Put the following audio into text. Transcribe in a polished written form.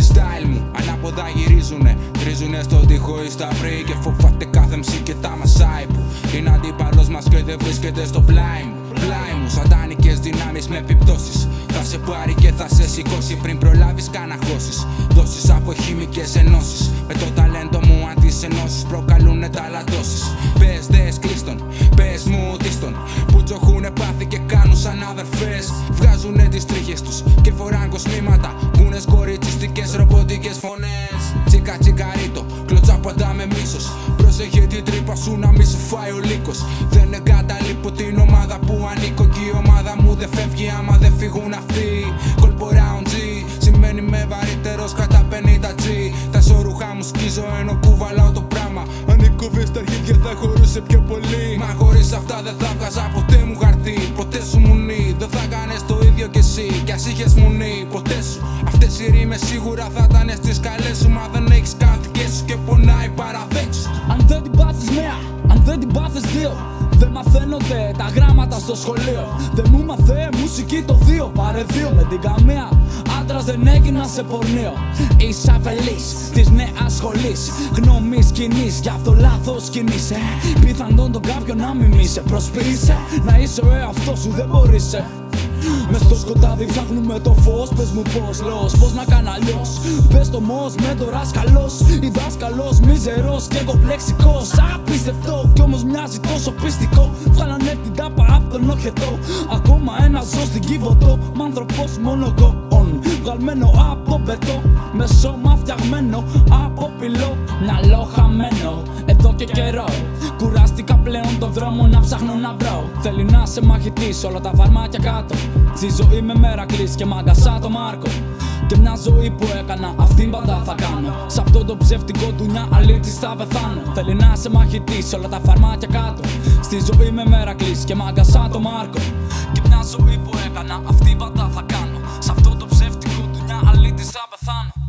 freestyle μου ανάποδα γυρίζουνε. Τρίζουνε στον τοίχο ή στα βρει και φοβάται κάθε MC και τα μασάει που είναι αντίπαλος μας και δεν βρίσκεται στο πλάι μου. Πλάι μου, σατανικές δυνάμεις με επιπτώσεις. Θα σε πάρει και θα σε σηκώσει πριν προλάβεις καν να χώσεις. Δόσεις από χημικές ενώσεις. Με το ταλέντο μου αν τις ενώσεις προκαλούνε ταλαντώσεις. Πες δες κλείστον, πες μου τίστον, που τσοχούνε πάθη και κάνουν σαν αδερφές. Βγάζουνε τις τρίχες τους και φοράν κοσμήματα. Κούνες κοριτσιστικές ρομποτικές φωνές. Τσίκα τσικαρίτο, κλωτσά πάντα με μίσος. Πρόσεχε την τρύπα σου να μη σου φάει ο λύκος. Δεν εγκαταλείπω την ομάδα που ανήκω και η ομάδα μου δεν φεύγει άμα δεν φύγουν αυτοί. Κόλπο round G σημαίνει με βαρύτερος κατά 50G. Τα σωρούχα μου σκίζω ενώ κουβαλάω το πράγμα. Ανήκω βες στα αρχίδια θα χωρούσε πιο πολύ. Μα χωρίς αυτά δεν θα βγάζα ποτέ μου χαρτί. Ποτέ σου μουνί, δεν θα κάνεις το ίδιο κι εσύ. Κι ας είχες μουνί, ποτέ σου. Αυτές οι ρήμες σίγουρα θα ήταν στις καλές σου. Μα δεν έχεις καν δικές σου και πονάει παραδέξου. Αν δεν την πάθεις μία, αν δεν την πάθεις δύο, δεν μαθαίνονται τα γράμματα στο σχολείο. Δεν μου μαθαίνει μουσική το δύο, πάρε δύο με την καμία. Άντρας δεν έγινα σε πορνείο. Είσαι αφελής της νέας σχολής, γνώμης κοινής, γι' αυτό λάθος κινείσαι. Πιθανόν τον κάποιον να μιμήσει, προσποιείσαι να είσαι ο εαυτός σου, δεν μπορείς. Μες στο σκοτάδι ψάχνουμε το φως. Πες μου πως, λόγος, πως να κάνω αλλιώς. Πες το μος, μέντορας καλός ή δάσκαλος μιζερός και κομπλεξικός. Απίστευτο κι όμως μοιάζει τόσο πιστικό. Βγάλανε την τάπα απ' τον οχετό. Ακόμα ένα ζω στην Κιβωτό. Μ' άνθρωπος μόνο κοόν, βγαλμένο από μπετό. Με σώμα φτιαγμένο από πυλό. Μυαλό χαμένο εδώ και καιρό. Κουράστηκα πλέον τον δρόμο να ψάχνω να βρω. Θέλει να σε μαχητής όλα τα φαρμάκια κάτω. Στη ζωή με Μερακλής και μαγκασά το Μάρκο. Και μια ζωή που έκανα αυτήν πάντα θα κάνω. Σ' αυτό το ψεύτικο ντουνιά αλήτης θα πεθάνω. Θέλει να σε μαχητής όλα τα φαρμάκια κάτω. Στη ζωή με Μερακλής και μαγκασά το Μάρκο. Και μια ζωή που έκανα αυτήν πάντα θα κάνω. Σ' αυτό το ψεύτικο ντουνιά αλήτης θα πεθάνω.